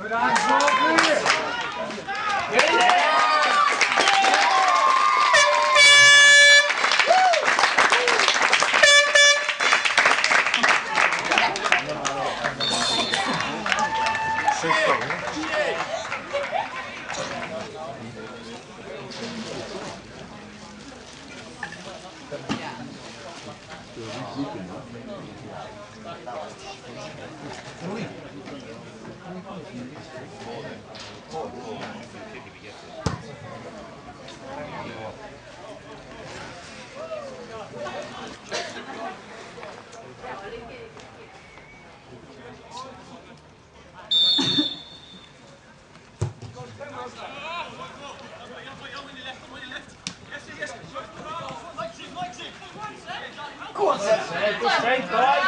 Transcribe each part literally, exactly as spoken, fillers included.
Go on, Seth. Good strength, boy.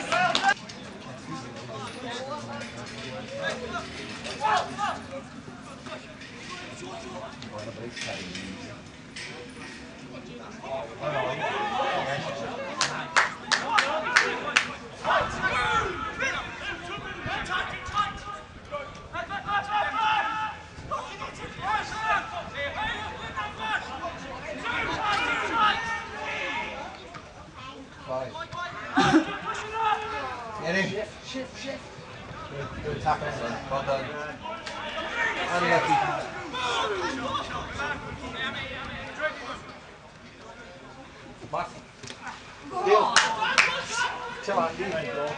Get in. Shift, shift, shift. Good, good tackle, son. Well done. Unlucky. Mark. Deal. Come on, leave it, bro.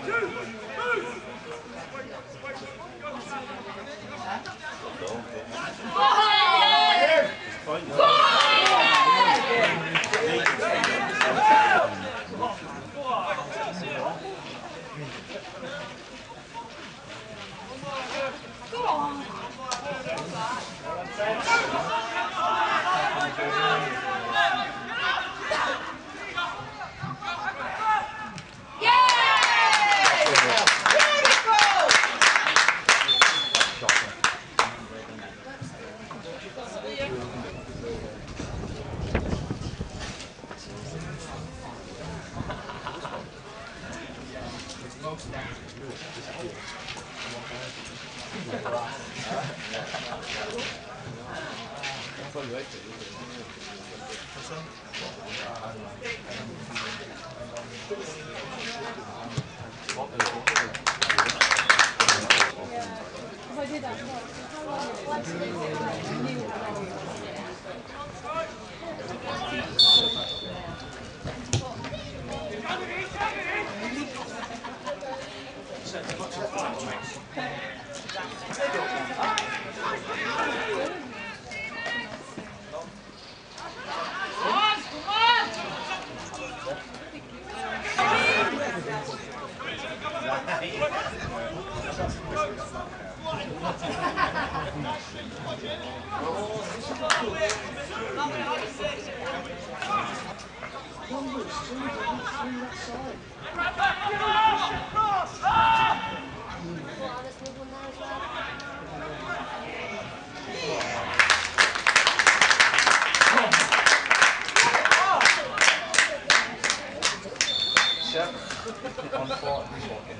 On four, he's walking.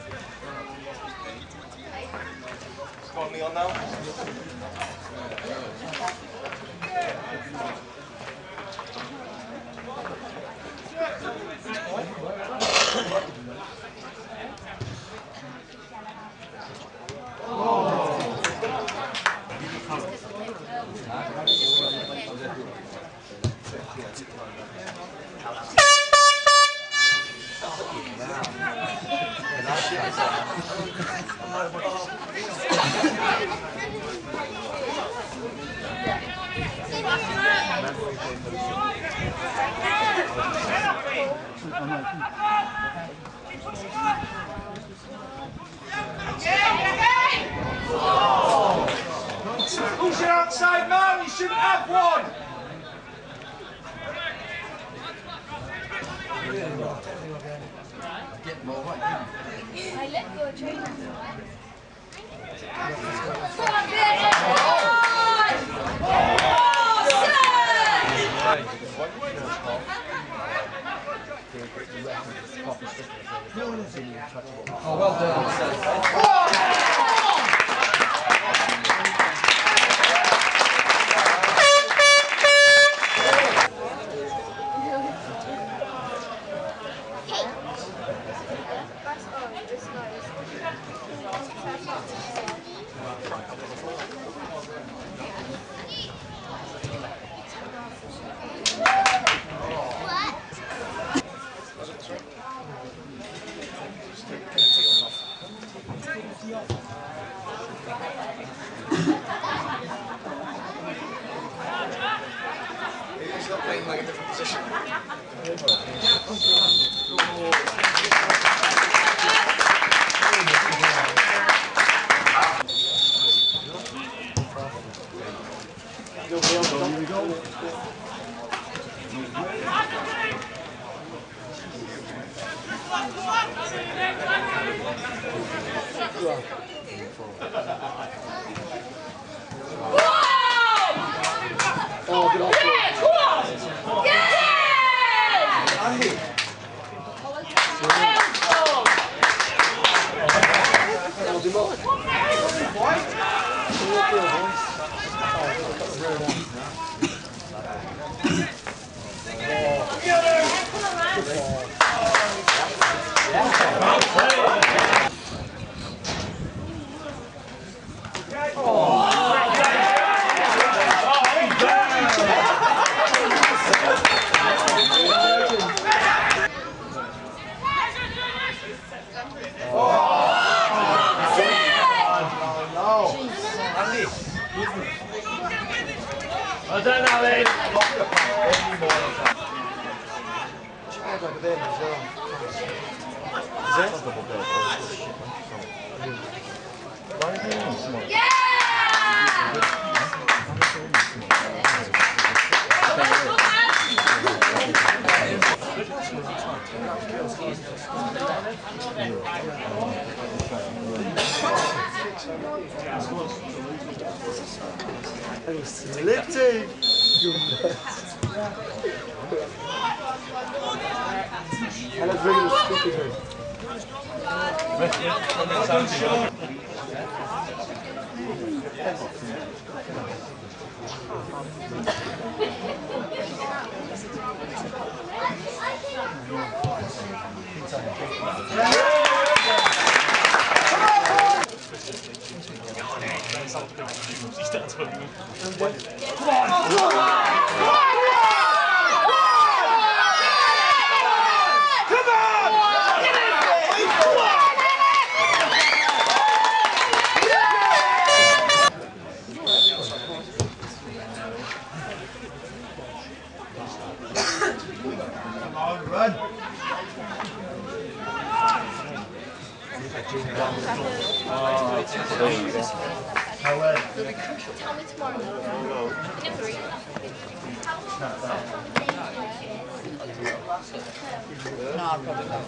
It's got me on now. Who's your outside man? You shouldn't have one. I let go of training. Oh, well done. He's not playing like a different position. Oh, good off. Yeah, come on! Yeah! Andy. I don't know, Ed. Child over there as well. It was lifting. And that's really stupid. Run. Tell me tomorrow. In three. No, I'll probably not.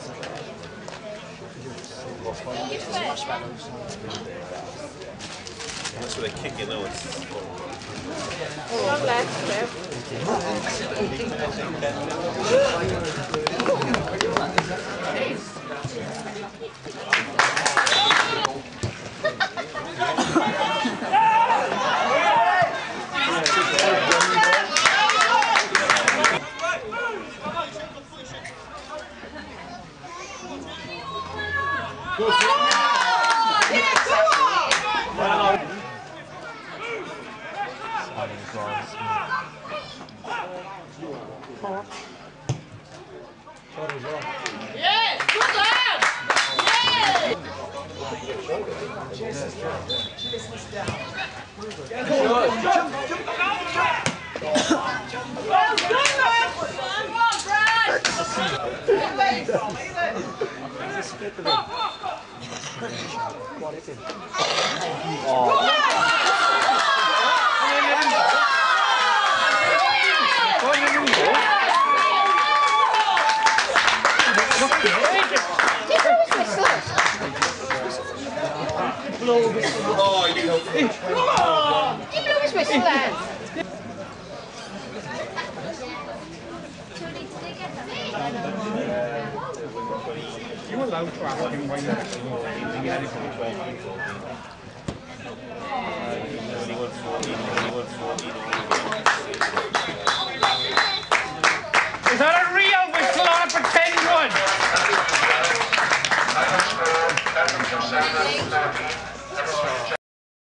That's where they kick you though. Yes, good lad! Well done, lad! Come on, Brad! Oh, you know. You blew his whistle then. You allowed to ask him when you had it from twelve people.